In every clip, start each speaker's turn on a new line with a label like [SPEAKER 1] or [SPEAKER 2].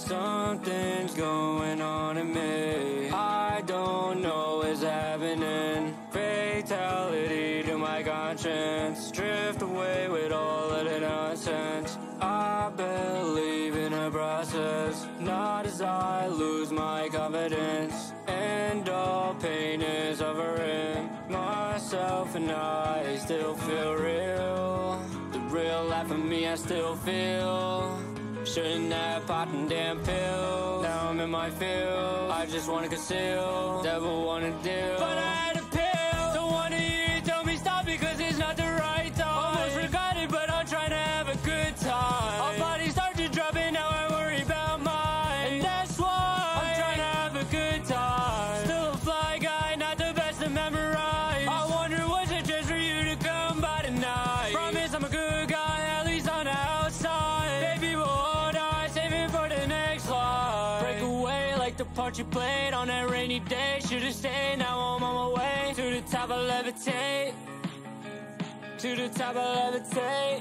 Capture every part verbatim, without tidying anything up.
[SPEAKER 1] Something's going on in me, I don't know what's happening. Fatality to my conscience, drift away with all of the nonsense. I believe in a process, not as I lose my confidence. And all pain is suffering, myself and I still feel real. The real life of me I still feel. Shouldn't have popped a damn pill. Now I'm in my field, I just wanna conceal, devil wanna deal. But I had a pill, don't wanna hear you tell me stop because it's not the right time. Almost forgot it, but I'm trying to have a good time. Our bodies start to drop and now I worry about mine. And that's why I'm trying to have a good time. Still a fly guy, not the best to memorize. I wonder what's it just for you to come by tonight. Promise I'm a good guy, at least on the outside. Baby, we'll all die, saving for the next life. Break away like the part you played on that rainy day. Should've stayed, now I'm on my way. To the top I levitate, to the top I levitate.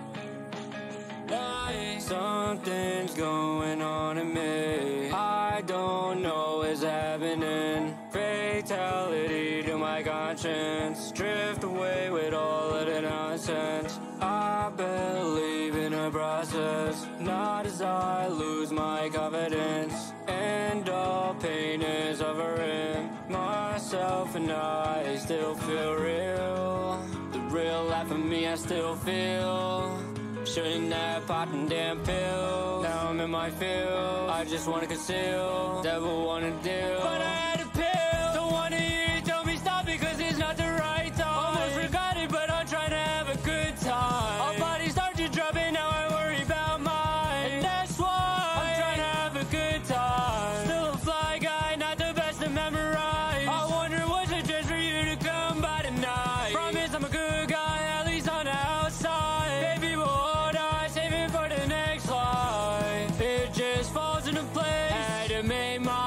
[SPEAKER 1] Something's going on in me, I don't know what's happening. Fatality to my conscience, drift away with all of the nonsense. I believe in a process, not as I lose my confidence. And all pain is suffering, myself and I still feel real. The real life of me I still feel. Shouldn't have popped a damn pill. Now I'm in my field, I just wanna conceal, devil wanna deal. But I had a pill, don't wanna hear you tell me stop because it's not the right time. Almost forgot it, but I'm trying to have a good time. Our bodies start to drop and now I worry about mine. And that's why I'm trying to have a good time. Still a fly guy, not the best to memorize. I wonder what's it just for you to come by tonight. Promise I'm a good guy, at least on the outside. Baby, we'll for the next life, it just falls into place. Had to make my